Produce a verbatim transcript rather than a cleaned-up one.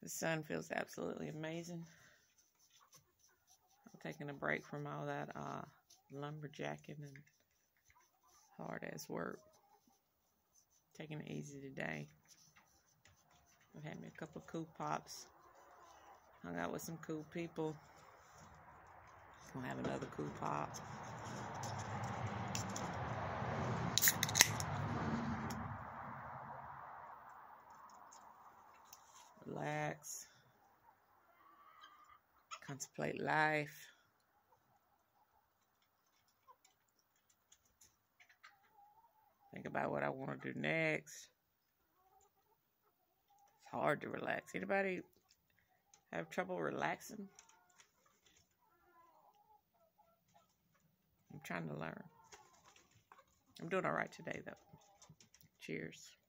The sun feels absolutely amazing. I'm taking a break from all that uh, lumberjacking and hard-ass work. Taking it easy today. I've had me a couple of cool pops. Hung out with some cool people. Gonna have another cool pop. Relax. Contemplate life. Think about what I want to do next. It's hard to relax. Anybody have trouble relaxing? I'm trying to learn. I'm doing all right today, though. Cheers.